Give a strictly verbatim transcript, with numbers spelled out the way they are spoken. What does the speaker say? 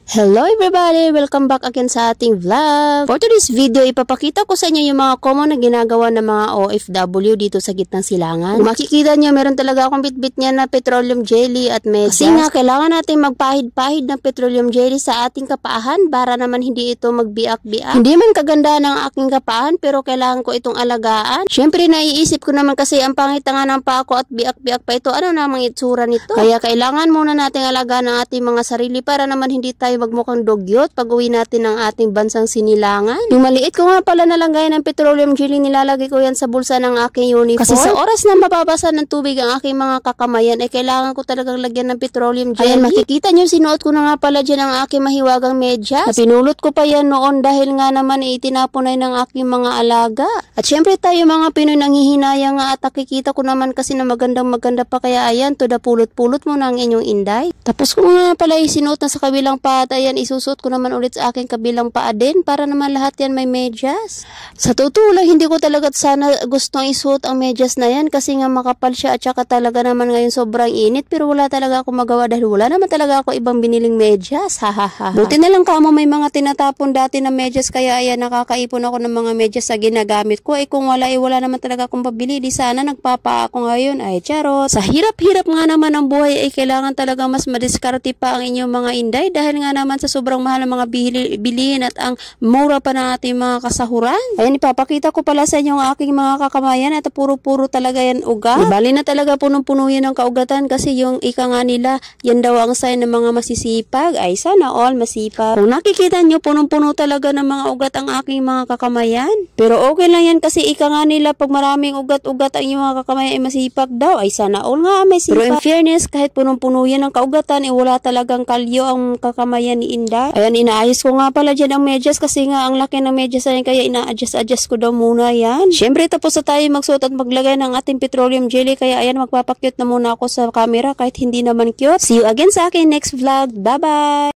Hello everybody! Welcome back again sa ating vlog. For today's video, ipapakita ko sa inyo yung mga common na ginagawa ng mga O F W dito sa gitnang silangan. Kung makikita nyo, meron talaga akong bitbit niya na petroleum jelly at medyas. Kasi nga, kailangan natin magpahid-pahid ng petroleum jelly sa ating kapaahan para naman hindi ito magbiak-biak. Hindi man kaganda ng aking kapaahan pero kailangan ko itong alagaan. Syempre, naiisip ko naman kasi ang pangit nga ng paa ko at biak-biak pa ito. Ano namang itsura nito? Kaya kailangan muna nating alagaan ang ating mga sarili para naman hindi tayo magmukhang dugyot pag uwi natin ng ating bansang sinilangan. Yung maliit ko nga pala nalagay ng petroleum jelly, nilalagay ko yan sa bulsa ng aking uniform. Kasi sa oras na mababasa ng tubig ang aking mga kakamayan, ay kailangan ko talagang lagyan ng petroleum jelly. Ayan, makikita nyo, sinuot ko na nga pala dyan ang aking mahiwagang medyas. Napinulot ko pa yan noon dahil nga naman itinapunay ng aking mga alaga. At syempre tayo mga Pinoy nanghihinayang nga at nakikita ko naman kasi na magandang maganda pa, kaya ayan, to the pulot-pulot mo na ang inyong inday. Tapos ko nga pala isinuot na sa kabilang pa. At ayan, isusuot ko naman ulit sa aking kabilang paa din para naman lahat yan may medyas. Sa totoo lang, hindi ko talaga sana gustong isuot ang medyas na yan kasi nga makapal siya at saka talaga naman ngayon sobrang init, pero wala talaga ako magawa dahil wala naman talaga ako ibang biniling medyas. Hahaha. Buti na lang kamo may mga tinatapon dati na medyas, kaya ayan, nakakaipon ako ng mga medyas sa ginagamit ko. Eh kung wala, eh wala naman talaga akong pabili. Di sana nagpapa ako ngayon. Ay charot. Sa hirap-hirap nga naman ang buhay ay kailangan talaga mas madiskarte pa ang inyong mga inday dahil nga naman sa sobrang mahal ng mga bilihin at ang mura pa ng ating mga kasahuran. Ayan, ipapakita ko pala sa inyo ang aking mga kakamayan at puro-puro talaga yan ugat. Bali na talaga punong-puno yan ng kaugatan kasi yung ika nga nila, yan daw ang sign ng mga masisipag. Ay, sana all masipag. Kung nakikita nyo, punong-puno talaga ng mga ugat ang aking mga kakamayan. Pero okay lang yan kasi ika nga nila, pag maraming ugat-ugat ang yung mga kakamayan ay masipag daw. Ay, sana all nga may sipag. Pero in fairness, kahit punong-puno yan ng kaugatan, eh wala talagang kalyo ang kakamayan ni Inday. Ayan, inaayos ko nga pala dyan ang medyas kasi nga ang laki ng medyas na yan, kaya ina-adjust-adjust ko daw muna yan. Syempre, tapos na tayo magsuot at maglagay ng ating petroleum jelly, kaya ayan, magpapakyut na muna ako sa camera kahit hindi naman cute. See you again sa akin next vlog. Bye-bye!